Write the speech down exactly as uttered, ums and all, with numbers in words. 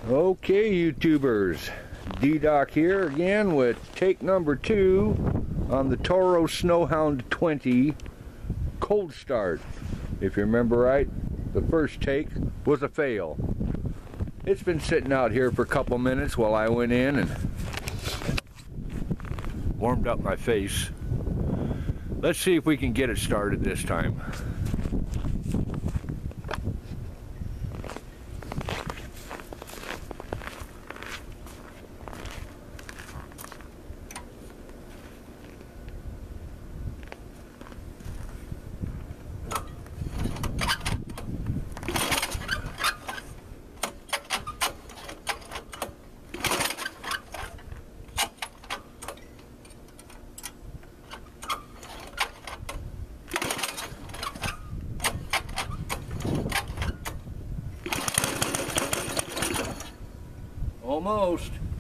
Okay, YouTubers, D-Doc here again with take number two on the Toro SnowHound twenty cold start. If you remember right, the first take was a fail. It's been sitting out here for a couple minutes while I went in and warmed up my face. Let's see if we can get it started this time. Almost.